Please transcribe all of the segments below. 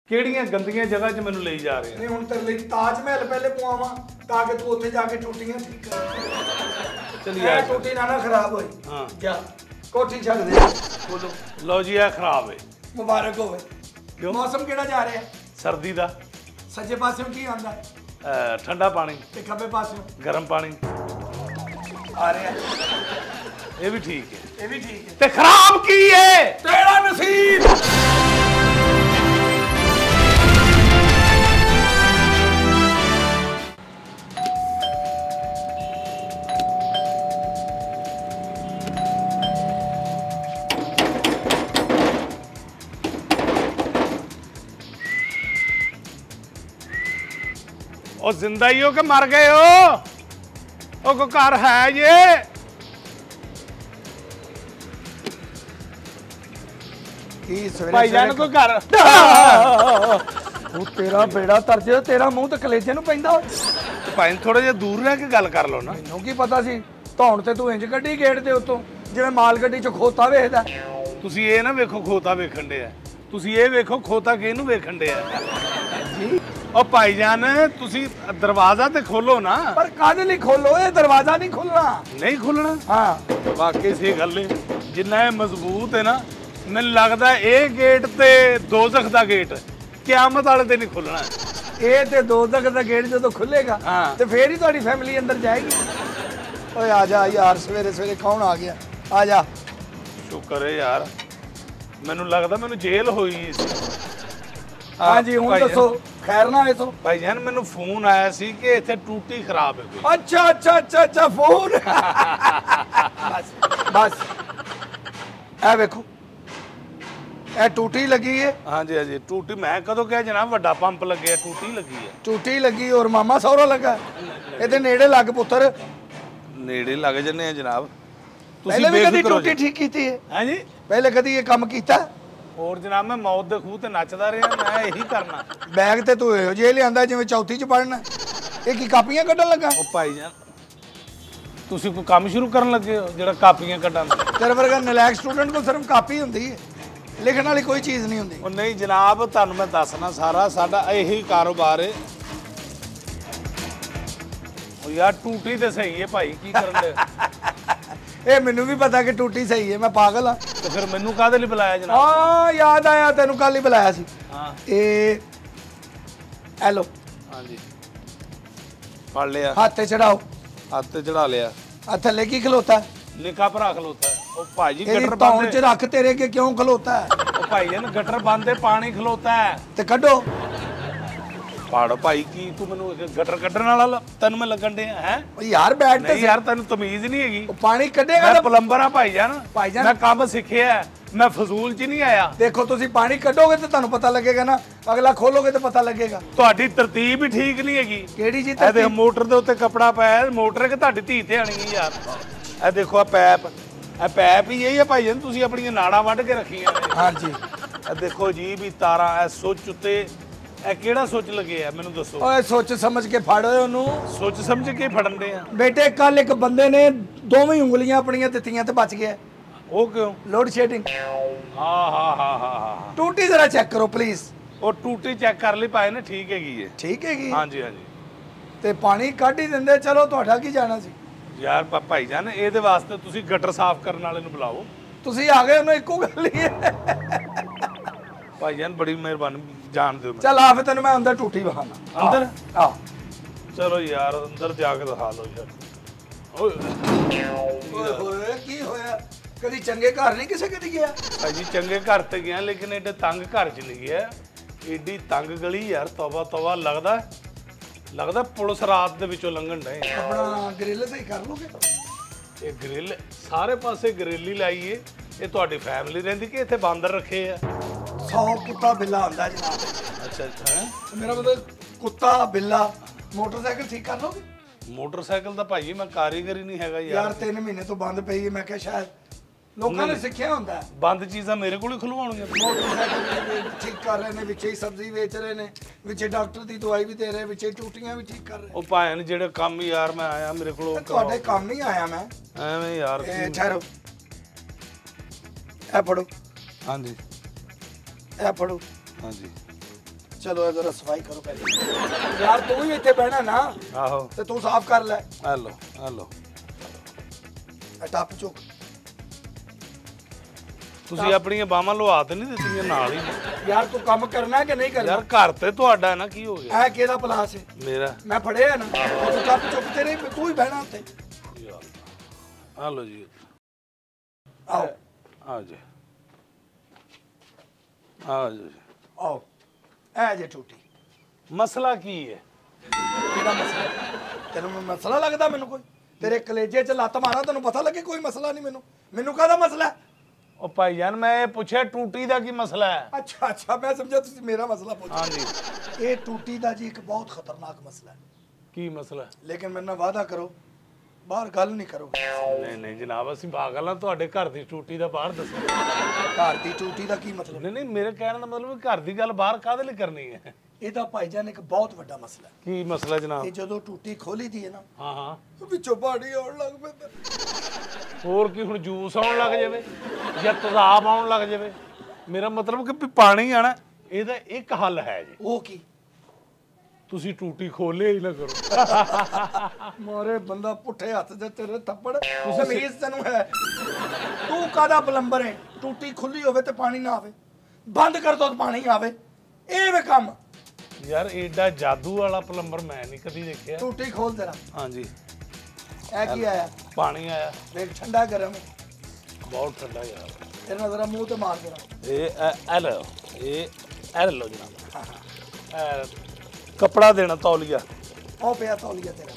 ਕਿਹੜੀਆਂ ਗੰਦੀਆਂ ਜਗ੍ਹਾ 'ਚ ਮੈਨੂੰ ਲਈ ਜਾ ਰਹੇ ਨਹੀਂ ਹੁਣ ਤੇਰੇ ਲਈ ਤਾਜ ਮਹਿਲ ਪਹਿਲੇ ਪਵਾਵਾਂ ਤਾਂ ਕਿ ਤੂੰ ਉੱਥੇ ਜਾ ਕੇ ਟੂਟੀਆਂ ਠੀਕ ਕਰ। ਚਲੀ ਆ ਟੂਟੀ ਨਾ ਖਰਾਬ ਹੋਈ। ਹਾਂ ਜਾ ਕੋਠੀ ਛੱਡ ਦੇ। ਬੋਲੋ ਲਓ ਜੀ ਇਹ ਖਰਾਬ ਹੈ। ਮੁਬਾਰਕ ਹੋਵੇ। ਕਿਉਂ? ਮੌਸਮ ਕਿਹੜਾ ਜਾ ਰਿਹਾ? ਸਰਦੀ ਦਾ। ਸੱਜੇ ਪਾਸਿਓਂ ਕੀ ਆਂਦਾ? ਠੰਡਾ ਪਾਣੀ। ਤੇ ਖੱਬੇ ਪਾਸਿਓਂ? ਗਰਮ ਪਾਣੀ ਆ ਰਿਹਾ। ਇਹ ਵੀ ਠੀਕ ਹੈ। ਇਹ ਵੀ ਠੀਕ ਹੈ। ਤੇ ਖਰਾਬ ਕੀ ਹੈ? ਤੇਰਾ ਨਸੀਬ। ओ जिंदा ही हो कि मर गए हो? ओ को घर है ये? भाईजान कोई घर तेरा बेड़ा तरजे तेरा मुंह तो कलेजे नूं पैंदा। भाई थोड़ा जिहा दूर रह के गल कर लो ना। मैनूं की पता सी धौण ते तूं इंज कड्डी गेट दे उत्तों जिवें माल गड्डी च खोता वेखदा। तुसीं ये ना वेखो खोता वेखण दे आ, तुसीं ये वेखो खोता किहनूं वेखण दे आ जी। ओ भाईजान तुसीं दरवाजा ते खोलो ना। पर काहदे लई खोलो? ये दरवाजा नहीं खुलना। नहीं खुलना? हाँ वाकई सही गल है। जिन्ना ये मजबूत है ना मैनूं लगदा ये गेट ते दोज़ख दा गेट क़यामत वाले ते नहीं खुलना। ये ते दोज़ख दा गेट जदों खुलेगा हाँ ते फिर ही तुहाडी फैमिली अंदर जाएगी। ओए आ जा यार सवेरे सवेरे कौन आ गया? आ जा। शुक्र है यार मैनूं लगदा मैनूं जेल होई सी। हाँ जी हुण दसो खैर ना है तो? भाईजान मैनूं फोन आया सी कि इत्थे टूटी खराब है कोई। अच्छा अच्छा अच्छा अच्छा फोन बस बस ए वेखो ए टूटी लगी है। हाँ जी टूटी। मैं कदों क्या जनाब वड्डा पंप लगे टूटी लगी है। टूटी लगी और मामा सौरा लगा इहदे नेड़े लग पुत्तर। नेड़े लग जन्ने हैं जनाब। पहले भी कदी टूटी ठीक कीती है? हाँ जी पहले कदी ये काम कीता? और जनाब मैं मौत दे खूह ते नचदा रहा मैं यही करना। बैग ते तू इहो जिहा लिआंदा जिवें चौथी च पढ़ना। ये की कापियां कड्ढण लगा? ओ भाईजान तुसीं कोई काम शुरू करन लगे हो जेड़ा कापियां कड्ढण? तेरे वर्गा नलायक स्टूडेंट को सिर्फ कापी हुंदी है, लिखण वाली कोई चीज़ नहीं हुंदी। ओ नहीं जनाब तुहानूं मैं दसना सारा साडा यही कारोबार है। ओ यार टूटी ते सही है भाई की करन दे? ये मैनू भी पता कि टूटी सही है, मैं पागल हाँ। तो फिर मैनू काहदे लई बुलाया जनाब? हाँ याद आया तेनू कल ही बुलाया सी। हाँ हेलो हाँ जी पढ़ लिया। हाथ ते चढ़ाओ। हाथ ते चढ़ा लिया। थल्ले की खलोता है? निका भरा खलोता है। ओ भाई गटर धौण बंद च रख तेरे के क्यों खलोता है? ओ भाईजान गटर बंद है पानी खलोता है। ते कड्डो। पाड़ो भाई की तू मैनू गटर कड्ढण वाला तैनूं मैं लगन दे हैं? यार बैठ ते नहीं यार तैनूं तमीज नहीं हैगी। पानी कड्डेगा मैं प्लंबर हां भाईजान। भाईजान मैं काम सिक्खिया है, मैं फजूल च नहीं आया। देखो तुसी पानी कड्डोगे तो तुहानूं पता लगेगा ना, अगला खोलोगे तो पता लगेगा। तुहाडी तरतीब ही ठीक नहीं हैगी। केड़ी जी ए देख मोटर दे उत्ते कपड़ा पाया मोटर के तुहाडी धी ते आनी है यार। ए देखो आ पैप ही यही है भाईजान तुसी अपनी नाड़ां वड्ढ के रखियां ने। हां जी ए देखो जी भी तारां ए सुच उत्ते ए किहड़ा सुच लगे है मैनूं दसो। ओए सोच समझ के फाड़ो ओनू। सोच समझ के फड़न दे आ बेटे। कल एक बंदे ने दोवें उंगलियां अपनियां दित्तियां ते बच गया। वो क्यों? Load shedding. हाँ टूटी जरा चेक करो प्लीज। वो टूटी चेक कर ली पाए ने ठीक हैगी है। ठीक हैगी? हाँ जी ते पानी कढ ही दिंदे चलो तुहाडा की जाना सी। यार भाईजान ਇਹਦੇ ਵਾਸਤੇ ਤੁਸੀਂ ਗਟਰ ਸਾਫ਼ ਕਰਨ ਵਾਲੇ ਨੂੰ ਬੁਲਾਓ। ਤੁਸੀਂ ਆ ਗਏ ਉਹਨੂੰ ਇੱਕੋ ਗੱਲ ਹੀ ਹੈ। ਭਾਈਜਾਨ ਬੜੀ ਮਿਹਰਬਾਨੀ ਜਾਣ ਦਿਓ। ਚੱਲ ਆ ਫਿਰ ਤੈਨੂੰ ਮੈਂ ਅੰਦਰ ਟੂਟੀ ਵਿਖਾਣਾ। ਅੰਦਰ? ਆ ਚਲੋ ਯਾਰ ਅੰਦਰ ਜਾ ਕੇ ਦਿਖਾ ਲਓ ਯਾਰ। ਓਏ ਹੋਏ ਕੀ ਹੋਇਆ? ਕਦੀ ਚੰਗੇ ਘਰ ਨਹੀਂ ਕਿਸੇ ਕਦੀ ਗਿਆ? ਭਾਈ ਜੀ ਚੰਗੇ ਘਰ ਤੇ ਗਿਆ ਲੇਕਿਨ ਐਡੇ ਤੰਗ ਘਰ ਚ ਨਹੀਂ ਗਿਆ। ਏਡੀ ਤੰਗ ਗਲੀ ਯਾਰ ਤੌਬਾ ਤੌਬਾ लगदा पुलिस रात दे विचों लंघण डे। अपना ग्रिल सही कर लोगे? ये ग्रिल सारे पासे ग्रिल ही लाई है। ये तुहाडी फैमिली रहिंदी कि इत्थे बांदर रखे आ? 100 कुत्ता बिल्ला आंदा जनाब। अच्छा है मेरा मतलब कुत्ता बिल्ला मोटरसाइकिल ठीक कर लोगे? मोटरसाइकिल दा भाई मैं कारीगर ही नहीं हैगा यार 3 महीने तो बंद पई है। मैं क्या शायद लोगों ने सिक्ख्या हुंदा है बंद चीज़ां मेरे कोल ही खुलवाउणगे। मोटरसाइकिल ठीक कर रहे ने, विचे सब्जी बेच रहे ने, विचे डॉक्टर दी दवाई भी दे रहे, विचे टूटियां भी ठीक कर रहे। ओ भाएन जेड़े काम यार मैं आया मेरे कोल तुहाडे काम नहीं आया मैं एवें यार। ठहरो ए पढ़ो। हां जी ए पढ़ो। हां जी चलो जरा सफाई करो पहले यार तू ही इतने बहना ना आहो तो तू साफ कर ले हेलो हेलो टप चुक ਤੁਸੀਂ ਆਪਣੀਆਂ ਬਾਹਾਂ ਲਵਾ ਤੇ ਨਹੀਂ ਦਿੱਤੀਆਂ ਨਾਲ ਹੀ यार तू काम करना है कि नहीं करना ਯਾਰ ਘਰ ਤੇ ਤੁਹਾਡਾ ਨਾ ਕੀ ਹੋ ਗਿਆ है केदा प्लास है ਮੇਰਾ मैं फड़े है ना तू टप चुक तेरे तू ही बहना उत्ते ਹਲੋ ਜੀ आओ ਆ ਜੀ ਆ ਜੀ आओ ए जे टूटी ਮਸਲਾ ਕੀ ਹੈ केदा मसला तेनू मसला लगदा मेनू कोई तेरे कलेजे च लत मारा तेनू पता लगे कोई मसला नहीं मेनू मेनू कादा मसला है ਉਹ ਭਾਈ ਜਾਨ ਮੈਂ ਇਹ ਪੁੱਛਿਆ ਟੂਟੀ ਦਾ ਕੀ ਮਸਲਾ ਹੈ अच्छा अच्छा मैं समझा तुसी मेरा मसला पूछ ਹਾਂਜੀ ये टूटी दा जी एक बहुत खतरनाक मसला है ਕੀ ਮਸਲਾ लेकिन मेरे नाल वादा करो बाहर गल नहीं करोगे ਨਹੀਂ ਨਹੀਂ ਜਨਾਬ ਅਸੀਂ ਪਾਗਲ ਆ ਤੁਹਾਡੇ ਘਰ ਦੀ ਟੂਟੀ ਦਾ ਬਾਹਰ ਦੱਸੋ घर दी टूटी दा की मतलब ਨਹੀਂ ਨਹੀਂ ਮੇਰੇ ਕਹਿਣ ਦਾ ਮਤਲਬ ਵੀ ਘਰ ਦੀ ਗੱਲ ਬਾਹਰ ਕਾਹਦੇ ਲਈ ਕਰਨੀ ਹੈ ਇਹਦਾ ਭਾਈਜਾਨ ਇੱਕ ਬਹੁਤ ਵੱਡਾ ਮਸਲਾ ਹੈ ਕੀ ਮਸਲਾ ਜਨਾਬ ਇਹ ਜਦੋਂ ਟੂਟੀ ਖੋਲੀ ਦੀ ਹੈ ਨਾ ਹਾਂ ਹਾਂ ਵਿੱਚੋਂ ਪਾਣੀ ਆਉਣ ਲੱਗ ਪੈਂਦਾ ਹੋਰ ਕੀ ਹੁਣ ਜੂਸ ਆਉਣ ਲੱਗ ਜਾਵੇ ਜਾਂ ਤੇਜ਼ਾਬ ਆਉਣ ਲੱਗ ਜਾਵੇ ਮੇਰਾ ਮਤਲਬ ਕਿ ਵੀ ਪਾਣੀ ਆਣਾ ਇਹਦਾ ਇੱਕ ਹੱਲ ਹੈ ਜੀ ਉਹ ਕੀ ਤੁਸੀਂ ਟੂਟੀ ਖੋਲੇ ਹੀ ਨਾ ਕਰੋ ਮਾਰੇ ਬੰਦਾ ਪੁੱਠੇ ਹੱਥ ਦੇ ਤੇਰੇ ਥੱਪੜ ਤਮੀਜ਼ ਤੈਨੂੰ ਹੈ ਤੂੰ ਕਾਦਾ ਪਲੰਬਰ ਹੈ ਟੂਟੀ ਖੁੱਲੀ ਹੋਵੇ ਤੇ ਪਾਣੀ ਨਾ ਆਵੇ ਬੰਦ ਕਰ ਦੋ ਤੇ ਪਾਣੀ ਆਵੇ ਇਹ ਵੇ ਕੰਮ ਯਾਰ ਏਡਾ ਜਾਦੂ ਵਾਲਾ ਪਲੰਬਰ ਮੈਂ ਨਹੀਂ ਕਦੀ ਦੇਖਿਆ ਟੂਟੀ ਖੋਲ ਤੇਰਾ ਹਾਂਜੀ ਇਹ ਕੀ ਆਇਆ ਪਾਣੀ ਆਇਆ ਦੇਖ ਠੰਡਾ ਗਰਮ ਬਹੁਤ ਠੰਡਾ ਯਾਰ ਤੇਰਾ ਜ਼ਰਾ ਮੂੰਹ ਤੇ ਮਾਰ ਦੇਣਾ ਇਹ ਐਲੋ ਇਹ ਐਲੋ ਜਨਾਬ ਕਪੜਾ ਦੇਣਾ ਤੌਲੀਆ ਉਹ ਪਿਆ ਤੌਲੀਆ ਤੇਰਾ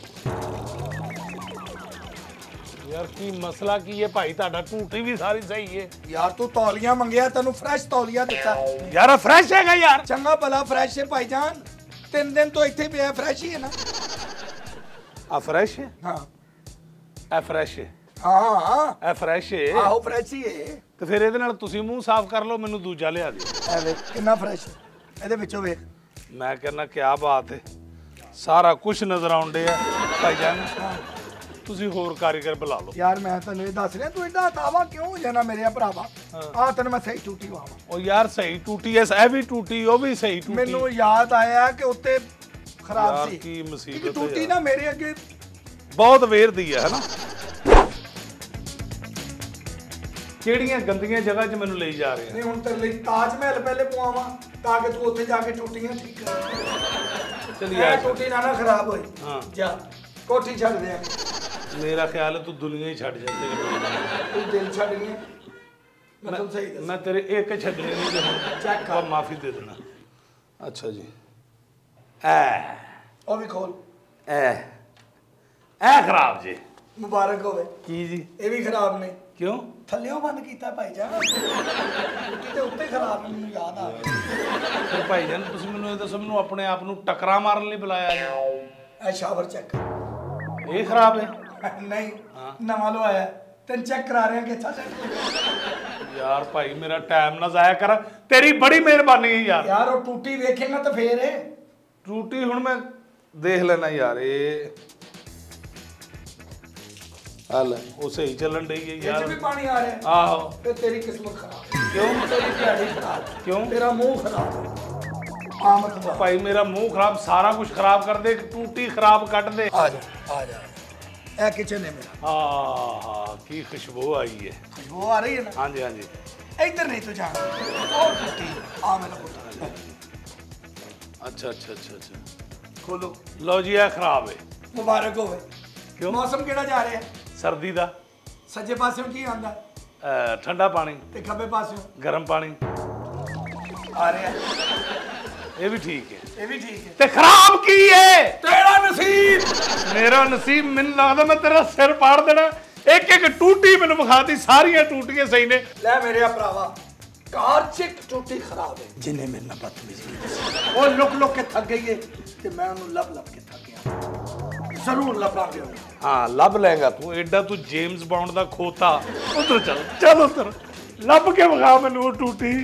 ਯਾਰ ਕੀ ਮਸਲਾ ਕੀ ਹੈ ਭਾਈ ਤੁਹਾਡਾ ਟੂਟੀ ਵੀ ਸਾਰੀ ਸਹੀ ਹੈ ਯਾਰ ਤੂੰ ਤੌਲੀਆ ਮੰਗਿਆ ਤੈਨੂੰ ਫਰੈਸ਼ ਤੌਲੀਆ ਦਿੱਤਾ ਯਾਰ ਫਰੈਸ਼ ਹੈਗਾ ਯਾਰ ਚੰਗਾ ਭਲਾ ਫਰੈਸ਼ ਹੈ ਭਾਈਜਾਨ 3 ਦਿਨ ਤੋਂ ਇੱਥੇ ਪਿਆ ਫਰੈਸ਼ ਹੀ ਹੈ ਨਾ ਆ ਫਰੈਸ਼ ਹੈ ਹਾਂ ਇਹ ਫਰੈਸ਼ ਹੈ ਹਾਂ ਹਾਂ ਇਹ ਫਰੈਸ਼ ਹੈ ਆਹੋ ਫਰੈਸ਼ ਹੀ ਹੈ ਤੇ ਫਿਰ ਇਹਦੇ ਨਾਲ ਤੁਸੀਂ ਮੂੰਹ ਸਾਫ਼ ਕਰ ਲਓ ਮੈਨੂੰ ਦੂਜਾ ਲਿਆ ਦਿਓ ਇਹ ਵੇਖ ਕਿੰਨਾ ਫਰੈਸ਼ ਹੈ ਇਹਦੇ ਵਿੱਚੋਂ ਵੇਖ ਮੈਂ ਕਹਿੰਦਾ ਕੀ ਬਾਤ ਹੈ ਸਾਰਾ ਕੁਝ ਨਜ਼ਰ ਆਉਂਦੇ ਆ ਭਾਈ ਜਾਨ ਤੁਸੀਂ ਹੋਰ ਕਾਰੀਗਰ ਬੁਲਾ ਲਓ ਯਾਰ ਮੈਂ ਤੈਨੂੰ ਇਹ ਦੱਸ ਰਿਹਾ ਤੂੰ ਏਡਾ ਤਾਵਾ ਕਿਉਂ ਹੋ ਜਾਣਾ ਮੇਰੇ ਭਰਾਵਾ ਆ ਤੈਨੂੰ ਮੈਂ ਸਹੀ ਟੂਟੀ ਵਾਵਾ ਉਹ ਯਾਰ ਸਹੀ ਟੂਟੀ ਐ ਇਹ ਵੀ ਟੂਟੀ ਉਹ ਵੀ ਸਹੀ ਟੂਟੀ ਮੈਨੂੰ ਯਾਦ ਆਇਆ ਕਿ ਉੱਤੇ ਖਰਾਬ ਯਾਰ ਸੀ ਕੀ ਇੱਕ ਮੁਸੀਬਤ ਹੈ ਟੂਟੀ ਨਾ ਮੇਰੇ ਅੱਗੇ ਬਹੁਤ ਵੇਰ ਦੀ ਹੈ ਹਨਾ ਕਿਹੜੀਆਂ ਗੰਦੀਆਂ ਜਗ੍ਹਾ 'ਚ ਮੈਨੂੰ ਲਈ ਜਾ ਰਹੇ ਆ ਨਹੀਂ ਹੁਣ ਤੇਰੇ ਲਈ ਤਾਜ ਮਹਿਲ ਪਹਿਲੇ ਪਵਾਵਾਂ ਤਾਂ ਕਿ ਤੂੰ ਉੱਥੇ ਜਾ ਕੇ ਟੂਟੀਆਂ ਠੀਕ ਕਰ ਚਲੀ ਆ ਟੂਟੀ ਨਾ ਖਰਾਬ ਹੋਈ ਹਾਂ ਜਾ ਕੋਠੀ ਛੱਡ ਦੇ ਮੇਰਾ ਖਿਆਲ ਹੈ ਤੂੰ ਦੁਨੀਆ ਹੀ ਛੱਡ ਜਾਂਦੇ ਤੂੰ ਦਿਲ ਛੱਡ ਗਿਆ ਮੈਂ ਤੁਹਾਨੂੰ ਸਹੀ ਦੱਸ ਮੈਂ ਤੇਰੇ ਇੱਕ ਛੱਡਣੀ ਨਹੀਂ ਤੇ ਚੈੱਕ ਕਰ ਮਾਫੀ ਦੇ ਦੇਣਾ ਅੱਛਾ ਜੀ ਐ ਉਹ ਵੀ ਖੋਲ ਐ ਖਰਾਬ ਜੀ ਮੁਬਾਰਕ ਹੋਵੇ ਕੀ ਜੀ ਇਹ ਵੀ ਖਰਾਬ ਨੇ ਕਿਉਂ ਥੱਲਿਓਂ ਬੰਦ ਕੀਤਾ ਭਾਈ ਜਾਨ ਟੂਟੀ ਦੇ ਉੱਤੇ ਖਰਾਬ ਮੈਨੂੰ ਯਾਦ ਆ ਗਿਆ ਫਿਰ ਭਾਈ ਜਾਨ ਤੁਸੀਂ ਮੈਨੂੰ ਇਹ ਦੱਸੋ ਮੈਨੂੰ ਆਪਣੇ ਆਪ ਨੂੰ ਟਕਰਾ ਮਾਰਨ ਲਈ ਬੁਲਾਇਆ ਜੀ ਇਹ ਸ਼ਾਵਰ ਚੈੱਕ ਇਹ ਖਰਾਬ ਹੈ ਨਹੀਂ ਨਵਾਂ ਲਵਾਇਆ ਤੈਨੂੰ ਚੈੱਕ ਕਰਾ ਰਹੇ ਕਿ ਅੱਛਾ ਚੈੱਕ ਯਾਰ ਭਾਈ ਮੇਰਾ ਟਾਈਮ ਨਾ ਜ਼ਾਇਆ ਕਰ ਤੇਰੀ ਬੜੀ ਮਿਹਰਬਾਨੀ ਹੈ ਯਾਰ ਯਾਰ ਉਹ ਟੂਟੀ ਵੇਖੇਗਾ ਤਾਂ ਫੇਰ ਏ ਟੂਟੀ ਹੁਣ ਮੈਂ ਦੇਖ ਲੈਣਾ ਯਾਰ ਇਹ ਹਲ ਉਹ ਸਹੀ ਚੱਲਣ ਡਈ ਹੈ ਯਾਰ ਇਹ ਵੀ ਪਾਣੀ ਆ ਰਿਹਾ ਆਹੋ ਤੇ ਤੇਰੀ ਕਿਸਮਤ ਖਰਾਬ ਕਿਉਂ ਤੇਰੀ ਦਿਹਾੜੀ ਖਰਾਬ ਕਿਉਂ ਤੇਰਾ ਮੂੰਹ ਖਰਾਬ ਆਮਦ ਦਾ ਭਾਈ ਮੇਰਾ ਮੂੰਹ ਖਰਾਬ ਸਾਰਾ ਕੁਝ ਖਰਾਬ ਕਰ ਦੇ ਟੂਟੀ ਖਰਾਬ ਕੱਢ ਦੇ ਆ ਜਾ ਇਹ ਕਿਚਨ ਹੈ ਮੇਰਾ ਹਾਂ ਕੀ ਖੁਸ਼ਬੂ ਆਈ ਹੈ ਖੁਸ਼ਬੂ ਆ ਰਹੀ ਹੈ ਨਾ ਹਾਂਜੀ ਹਾਂਜੀ ਇੱਧਰ ਨਹੀਂ ਤੂੰ ਜਾਣਾ ਉਹ ਟੂਟੀ ਆ ਮੇਰਾ ਪੁੱਤ ਅੱਛਾ ਅੱਛਾ ਅੱਛਾ ਅੱਛਾ ਖੋਲੋ ਲਓ ਜੀ ਇਹ ਖਰਾਬ ਹੈ ਮੁਬਾਰਕ ਹੋਵੇ ਕਿਉਂ ਮੌਸਮ ਕਿਹੜਾ ਜਾ ਰਿਹਾ ਸਰਦੀ ਦਾ ਸੱਜੇ ਪਾਸਿਓਂ ਕੀ ਆਂਦਾ ਠੰਡਾ ਪਾਣੀ ਤੇ ਖੱਬੇ ਪਾਸਿਓਂ ਗਰਮ ਪਾਣੀ ਆ ਰਿਹਾ ਇਹ ਵੀ ਠੀਕ ਹੈ ਇਹ ਵੀ ਠੀਕ ਹੈ ਤੇ ਖਰਾਬ ਕੀ ਹੈ ਤੇਰਾ ਨਸੀਬ ਮੇਰਾ ਨਸੀਬ ਮੈਨੂੰ ਲੱਗਦਾ ਮੈਂ ਤੇਰਾ ਸਿਰ ਪਾੜ ਦੇਣਾ ਇੱਕ ਇੱਕ ਟੂਟੀ ਮੈਨੂੰ ਵਿਖਾਤੀ ਸਾਰੀਆਂ ਟੂਟੀਆਂ ਸਹੀ ਨੇ ਲੈ ਮੇਰੇ ਭਰਾਵਾ ਕਾਰ ਚ ਇੱਕ ਟੂਟੀ ਖਰਾਬ ਹੈ ਜਿੰਨੇ ਮੇਰੇ ਨਾਲ ਬਦਤਮੀਜ਼ੀ ਕੀਤੀ ਉਹ ਲੁਕ ਕੇ ਥੱਕ ਗਈ ਹੈ ਤੇ ਮੈਂ ਉਹਨੂੰ ਲੱਭ ਕੇ ਥੱਕ ਗਿਆ ਜ਼ਰੂਰ ਲੱਭਾਂਗੇ ਹਾਂ ਲੱਭ ਲੈਗਾ ਤੂੰ ਐਡਾ ਤੂੰ ਜੇਮਸ ਬੌਂਡ ਦਾ ਖੋਤਾ ਉਧਰ ਚੱਲ ਉਧਰ ਲੱਭ ਕੇ ਵਿਖਾ ਮੈਨੂੰ ਉਹ ਟੂਟੀ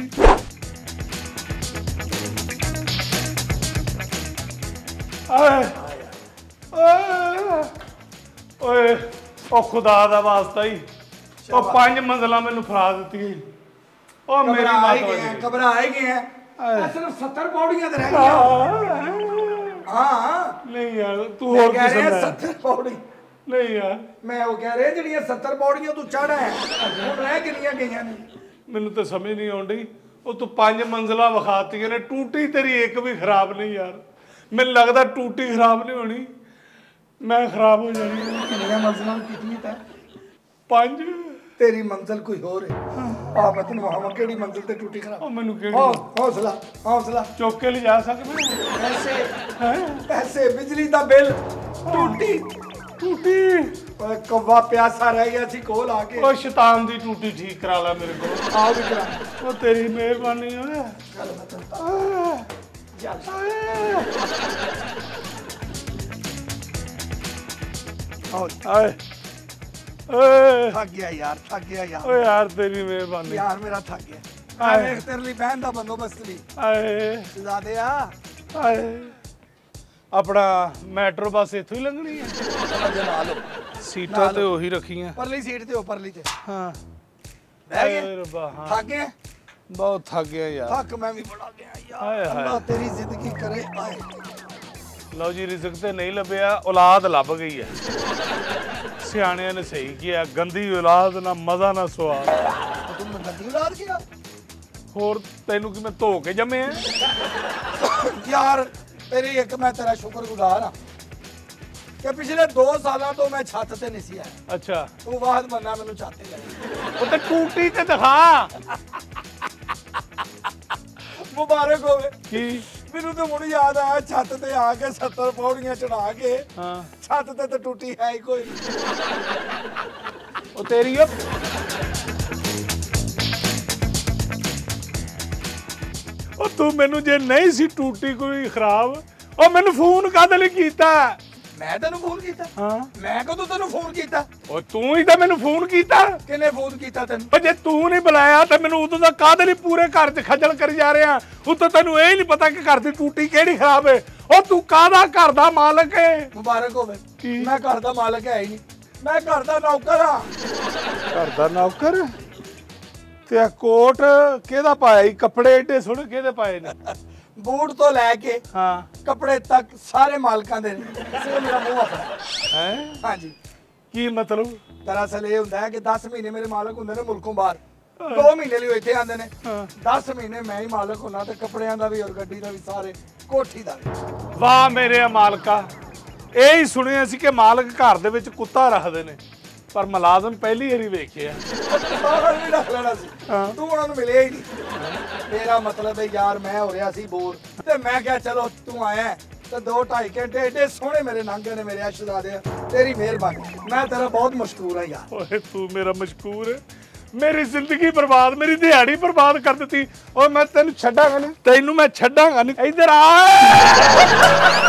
ਓਏ ਉਹ ਖੁਦਾ ਦਾ ਵਾਸਤਾ ਹੀ ਉਹ 5 ਮੰਜ਼ਲਾਂ ਮੈਨੂੰ ਫੜਾ ਦਿੱਤੀ ਉਹ ਮੇਰੀ ਮਾਤਾ ਘਬਰਾ ਗਏ सिर्फ 70 पौड़ियां रह गई। हाँ नहीं यार तू और कह रहे हैं 70 पौड़ी नहीं यार मैं वो कह रहे ਜਿਹੜੀਆਂ 70 ਪੌੜੀਆਂ ਤੂੰ ਚੜ੍ਹਾ ਹੈ ਹੁਣ ਰਹਿ ਕਿੰਨੀਆਂ ਗਈਆਂ ਨੇ ਮੈਨੂੰ ਤਾਂ ਸਮਝ ਨਹੀਂ ਆਉਂਦੀ ਉਹ ਤੂੰ 5 ਮੰਜ਼ਲਾਂ ਵਿਖਾਤੀਆਂ ਨੇ ਟੂਟੀ ਤੇਰੀ ਇੱਕ ਵੀ ਖਰਾਬ ਨਹੀਂ ਯਾਰ ਮੈਨੂੰ ਲੱਗਦਾ ਟੂਟੀ ਖਰਾਬ ਨਹੀਂ ਹੋਣੀ ਮੈਂ ਖਰਾਬ ਹੋ ਜਾਣੀ ਕਿੰਨੀਆਂ ਮੰਜ਼ਲਾਂ ਕੀਤੀਆਂ ਤੈਂ 5 ਤੇਰੀ ਮੰਜ਼ਲ ਕੋਈ ਹੋਰ ਹੈ ਆ ਮੈਂ ਤੈਨੂੰ ਵਹਾਵਾਂ ਕਿਹੜੀ ਮੰਜ਼ਲ ਤੇ ਟੂਟੀ ਖਰਾਬ ਉਹ ਮੈਨੂੰ ਕਿਹੜੀ ਹੌਸਲਾ ਚੁੱਕ ਕੇ ਲਿਜਾ ਸਕਦੇ ਪੈਸੇ ਬਿਜਲੀ ਦਾ ਬਿੱਲ ਟੂਟੀ ਓਏ ਕవ్ਵਾ ਪਿਆਸਾ ਰਹਿ ਗਿਆ ਸੀ ਕੋਲ ਆ ਕੇ ਉਹ ਸ਼ੈਤਾਨ ਦੀ ਟੂਟੀ ਠੀਕ ਕਰਾ ਲੈ ਮੇਰੇ ਕੋਲ ਆ ਵੀ ਕਰਾ ਉਹ ਤੇਰੀ ਮਿਹਰਬਾਨੀ ਓਏ ਚੱਲ ਮੈਂ ਆਏ ਓਏ ਥੱਕ ਗਿਆ ਯਾਰ ਓਏ ਯਾਰ ਤੇਰੀ ਮਿਹਰਬਾਨੀ ਯਾਰ ਮੇਰਾ ਥੱਕ ਗਿਆ ਆ ਵੇਖ ਤੇਰੇ ਲਈ ਬਹਿਣ ਦਾ ਬੰਦੋਬਸਤ ਵੀ ਆਏ ਸ਼ਹਜ਼ਾਦੇ ਆ ਆਏ ਆਪਣਾ ਮੈਟਰੋ ਬੱਸ ਇੱਥੋਂ ਹੀ ਲੰਘਣੀ ਹੈ ਜਨਾ ਲੋ ਸੀਟਾਂ ਤੇ ਉਹੀ ਰੱਖੀਆਂ ਪਰਲੀ ਸੀਟ ਤੇ ਉੱਪਰਲੀ ਤੇ ਹਾਂ ਬਹਿ ਗਏ ਰੱਬਾ ਹਾਂ ਥੱਕ ਗਏ ਬਹੁਤ ਥੱਕ ਗਿਆ ਯਾਰ ਥੱਕ ਮੈਂ ਵੀ ਬੜਾ ਗਿਆ ਹਾਏ ਯਾਰ ਹਾਏ। ਅੱਲਾ ਤੇਰੀ ਜ਼ਿੰਦਗੀ ਕਰੇ ਆਏ ਲਓ ਜੀ ਰਿਜ਼ਕ ਤੇ ਨਹੀਂ ਲੱਭਿਆ ਔਲਾਦ ਲੱਭ ਗਈ ਹੈ ਸਿਆਣਿਆਂ ਨੇ ਸਹੀ ਕਿਹਾ ਗੰਦੀ ਔਲਾਦ ਨਾ ਮਜ਼ਾ ਨਾ ਸਵਾਦ ਤੂੰ ਮੈਂ ਗੰਦੀ ਔਲਾਦ ਕਿਹਾ ਹੋਰ ਤੈਨੂੰ ਕਿ ਮੈਂ ਧੋ ਕੇ ਜੰਮਿਆ ਯਾਰ ਤੇਰੀ ਇੱਕ ਮੈਂ ਤੇਰਾ ਸ਼ੁਕਰਗੁਜ਼ਾਰ ਆ ਕਿ ਪਿਛਲੇ 2 ਸਾਲਾਂ ਤੋਂ ਮੈਂ ਛੱਤ ਤੇ ਨਹੀਂ ਸੀ ਆਇਆ ਅੱਛਾ ਤੂੰ ਬਾਅਦ ਮੰਨਾ ਮੈਨੂੰ ਛੱਤ ਤੇ ਲੈ ਉਹ ਤੇ ਟੂਟੀ ਤੇ ਦਿਖਾ ਮੁਬਾਰਕ ਹੋਵੇ ਕੀ ਮੈਨੂੰ ਤਾਂ ਹੁਣ ਯਾਦ ਆਇਆ ਛੱਤ ਤੇ ਆ ਕੇ 70 ਪੌੜੀਆਂ ਚੜਾ ਕੇ ਹਾਂ ਛੱਤ ਤੇ ਤਾਂ ਟੁੱਟੀ ਹੈ ਹੀ ਕੋਈ ਉਹ ਤੇਰੀ ਉਹ ਤੂੰ ਮੈਨੂੰ ਜੇ ਨਹੀਂ ਸੀ ਟੂਟੀ ਕੋਈ ਖਰਾਬ ਉਹ ਮੈਨੂੰ ਫੋਨ ਕਾਹਦੇ ਲਈ ਕੀਤਾ ਮੈਂ ਤੈਨੂੰ ਫੋਨ ਕੀਤਾ ਹਾਂ ਮੈਂ ਕਦੋਂ ਤੈਨੂੰ ਫੋਨ ਕੀਤਾ ਉਹ ਤੂੰ ਹੀ ਤਾਂ ਮੈਨੂੰ ਫੋਨ ਕੀਤਾ ਕਿਹਨੇ ਫੋਨ ਕੀਤਾ ਤੈਨੂੰ ਉਹ ਜੇ ਤੂੰ ਨਹੀਂ ਬੁਲਾਇਆ ਤਾਂ ਮੈਨੂੰ ਉਦੋਂ ਦਾ ਕਾਹਦੇ ਲਈ ਪੂਰੇ ਘਰ 'ਚ ਖੱਜਲ ਕਰੀ ਜਾ ਰਿਹਾ ਉਤੋਂ ਤੈਨੂੰ ਇਹ ਨਹੀਂ ਪਤਾ ਕਿ ਘਰ ਦੀ ਟੂਟੀ ਕਿਹੜੀ ਖਰਾਬ ਹੈ ਉਹ ਤੂੰ ਕਾਹਦਾ ਘਰ ਦਾ ਮਾਲਕ ਹੈ ਮੁਬਾਰਕ ਹੋਵੇ ਕੀ? ਮੈਂ ਘਰ ਦਾ ਮਾਲਕ ਹੈ ਹੀ ਨਹੀਂ ਮੈਂ ਘਰ ਦਾ ਨੌਕਰ ਆ ਘਰ ਦਾ ਨੌਕਰ ਤੇ ਆ ਕੋਟ ਕਿਹਦਾ ਪਾਇਆ ਈ ਕੱਪੜੇ ਏਡੇ ਸੋਹਣੇ ਕਿਹਦੇ ਪਾਏ ਨੇ ਬੂਟ ਤੋਂ ਲੈ ਕੇ ਹਾਂ ਕੱਪੜੇ ਤੱਕ ਸਾਰੇ ਮਾਲਕਾਂ ਦੇ ਨੇ ਸਿਰ ਮੇਰਾ ਮੂੰਹ ਆਪਣਾ ਹੈ ਹਾਂਜੀ ਕੀ ਮਤਲਬ ਦਰਅਸਲ ਇਹ ਹੁੰਦਾ ਹੈ ਕਿ 10 ਮਹੀਨੇ ਮੇਰੇ ਮਾਲਕ ਹੁੰਦੇ ਨੇ ਮੁਲਕੋਂ ਬਾਹਰ 2 ਮਹੀਨੇ ਲਈ ਉਹ ਇੱਥੇ ਆਉਂਦੇ ਨੇ 10 ਮਹੀਨੇ ਮੈਂ ਹੀ ਮਾਲਕ ਹੁੰਦਾ ਤੇ ਕੱਪੜਿਆਂ ਦਾ ਵੀ ਔਰ ਗੱਡੀ ਦਾ ਵੀ ਸਾਰੇ ਕੋਠੀ ਦਾ ਵੀ ਵਾਹ ਮੇਰੇ ਮਾਲਕਾ ਇਹ ਹੀ ਸੁਣਿਆ ਸੀ ਕਿ ਮਾਲਕ ਘਰ ਦੇ ਵਿੱਚ ਕੁੱਤਾ ਰੱਖਦੇ ਨੇ ਪਰ ਮੁਲਾਜ਼ਮ ਪਹਿਲੀ ਵਾਰੀ ਵੇਖਿਆ ਸਾਰਾ ਵੀ ਰੱਖ ਲੈਣਾ ਸੀ ਤੂੰ ਉਹਨਾਂ ਨੂੰ ਮਿਲਿਆ ਹੀ ਨਹੀਂ ਮੇਰਾ ਮਤਲਬ ਹੈ ਯਾਰ ਮੈਂ ਹੋ ਰਿਹਾ ਸੀ ਬੋਰ ਤੇ ਮੈਂ ਕਿਹਾ ਚਲੋ ਤੂੰ ਆਇਆ ਤੇ 2-2.5 ਘੰਟੇ ਏਡੇ ਸੋਹਣੇ ਮੇਰੇ ਲੰਘੇ ਨੇ ਮੇਰੇ ਅਸ਼ਜ਼ਾਦੇ ਤੇਰੀ ਮਿਹਰਬਾਨੀ ਮੈਂ ਤੇਰਾ ਬਹੁਤ ਮਸ਼ਕੂਰ ਹਾਂ ਯਾਰ ਓਏ ਤੂੰ ਮੇਰਾ ਮਸ਼ਕੂਰ ਹੈ ਮੇਰੀ ਜ਼ਿੰਦਗੀ ਬਰਬਾਦ ਮੇਰੀ ਦਿਹਾੜੀ ਬਰਬਾਦ ਕਰ ਦਿੱਤੀ ਓਏ ਮੈਂ ਤੈਨੂੰ ਛੱਡਾਂਗਾ ਨਹੀਂ ਤੈਨੂੰ ਮੈਂ ਛੱਡਾਂਗਾ ਨਹੀਂ ਇੱਧਰ ਆ